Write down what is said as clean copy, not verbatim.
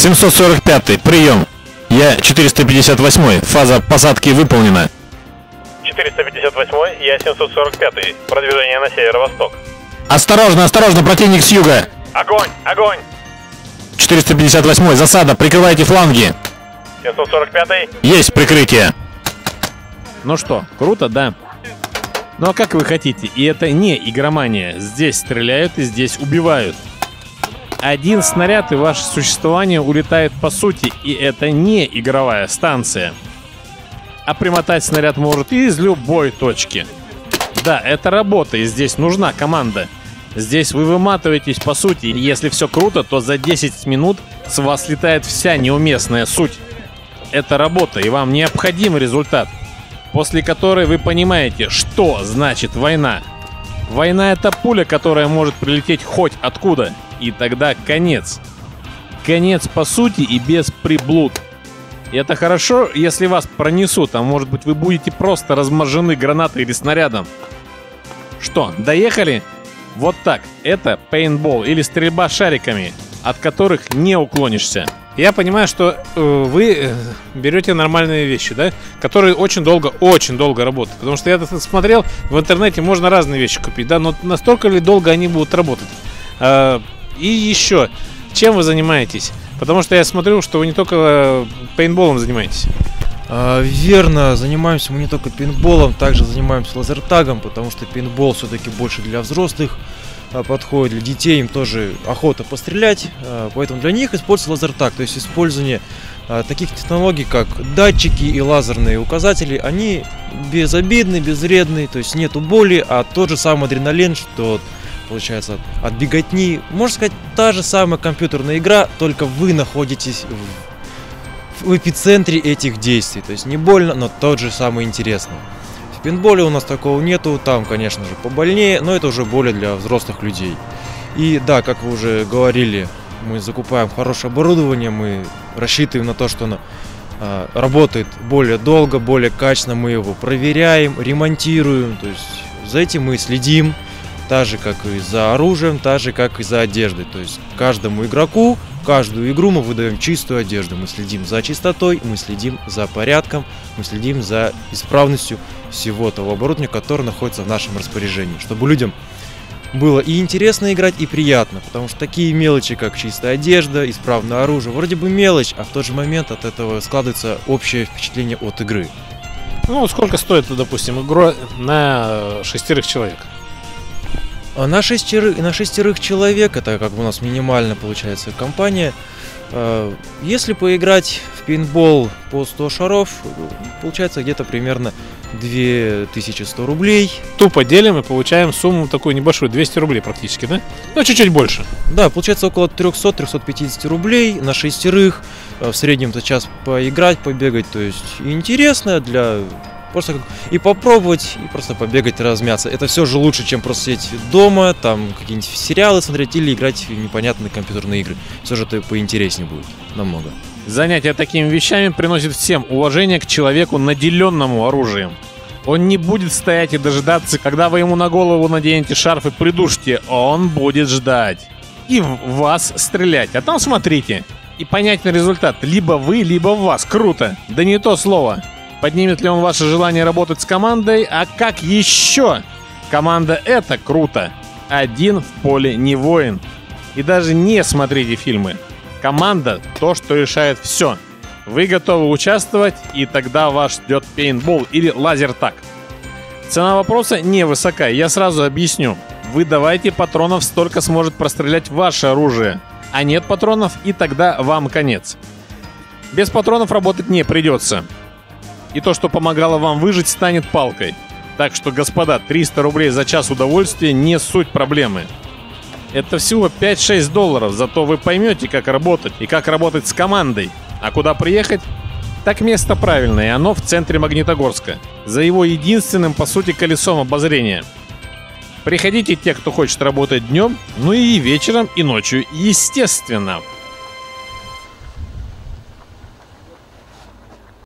745, прием. Я 458, фаза посадки выполнена. 458, я 745, продвижение на северо-восток. Осторожно, осторожно, противник с юга. Огонь, огонь. 458, засада, прикрывайте фланги. 745. Есть прикрытие. Ну что, круто, да? Ну а как вы хотите? И это не игромания. Здесь стреляют и здесь убивают. Один снаряд и ваше существование улетает по сути. И это не игровая станция. А примотать снаряд может из любой точки. Да, это работа, и здесь нужна команда. Здесь вы выматываетесь по сути. И если все круто, то за 10 минут с вас слетает вся неуместная суть. Это работа, и вам необходим результат, после которой вы понимаете, что значит война. Война — это пуля, которая может прилететь хоть откуда. И тогда конец. Конец по сути и без приблуд. И это хорошо, если вас пронесут, а может быть вы будете просто размажены гранатой или снарядом. Что, доехали? Вот так. Это пейнтбол или стрельба шариками, от которых не уклонишься. Я понимаю, что вы берете нормальные вещи, да, которые очень долго работают. Потому что я смотрел, в интернете можно разные вещи купить, да, но настолько ли долго они будут работать? И еще, чем вы занимаетесь? Потому что я смотрю, что вы не только пейнтболом занимаетесь. Верно, занимаемся мы не только пейнтболом, также занимаемся лазертагом, потому что пейнтбол все-таки больше для взрослых подходит, для детей им тоже охота пострелять, поэтому для них используется лазертаг, то есть использование таких технологий, как датчики и лазерные указатели, они безобидны, безвредны, то есть нету боли, а тот же самый адреналин, что получается от беготни, можно сказать, та же самая компьютерная игра, только вы находитесь в эпицентре этих действий, то есть не больно, но тот же самый интересный. В пейнтболе у нас такого нету, там, конечно же, побольнее, но это уже более для взрослых людей. И да, как вы уже говорили, мы закупаем хорошее оборудование, мы рассчитываем на то, что оно работает более долго, более качественно, мы его проверяем, ремонтируем, то есть за этим мы следим, так же, как и за оружием, так же, как и за одеждой. То есть каждому игроку, каждую игру мы выдаем чистую одежду. Мы следим за чистотой, мы следим за порядком, мы следим за исправностью всего того оборудования, которое находится в нашем распоряжении. Чтобы людям было и интересно играть, и приятно. Потому что такие мелочи, как чистая одежда, исправное оружие, вроде бы мелочь, а в тот же момент от этого складывается общее впечатление от игры. Ну, сколько стоит, допустим, игра на 6 человек? На шестерых человек, это как бы у нас минимально получается компания. Если поиграть в пейнтбол по 100 шаров, получается где-то примерно 2100 рублей. Тупо делим и получаем сумму такую небольшую, 200 рублей практически, да? Ну, чуть-чуть больше. Да, получается около 300-350 рублей на шестерых. В среднем за час поиграть, побегать, то есть интересно для... Просто и попробовать, и просто побегать, размяться. Это все же лучше, чем просто сидеть дома, там какие-нибудь сериалы смотреть или играть в непонятные компьютерные игры. Все же это поинтереснее будет, намного. Занятие такими вещами приносит всем уважение к человеку, наделенному оружием. Он не будет стоять и дожидаться, когда вы ему на голову наденете шарф и придушите. Он будет ждать. И в вас стрелять. А там смотрите. И понятный результат. Либо вы, либо в вас. Круто. Да не то слово. Поднимет ли он ваше желание работать с командой? А как еще? Команда — это круто. Один в поле не воин. И даже не смотрите фильмы. Команда — то, что решает все. Вы готовы участвовать, и тогда вас ждет пейнтбол или лазертаг. Цена вопроса невысока, я сразу объясню. Вы давайте патронов, столько сможет прострелять ваше оружие. А нет патронов, и тогда вам конец. Без патронов работать не придется. И то, что помогало вам выжить, станет палкой. Так что, господа, 300 рублей за час удовольствия не суть проблемы. Это всего 5-6 долларов, зато вы поймете, как работать и как работать с командой. А куда приехать? Так место правильное, и оно в центре Магнитогорска. За его единственным, по сути, колесом обозрения. Приходите те, кто хочет работать днем, ну и вечером, и ночью, естественно.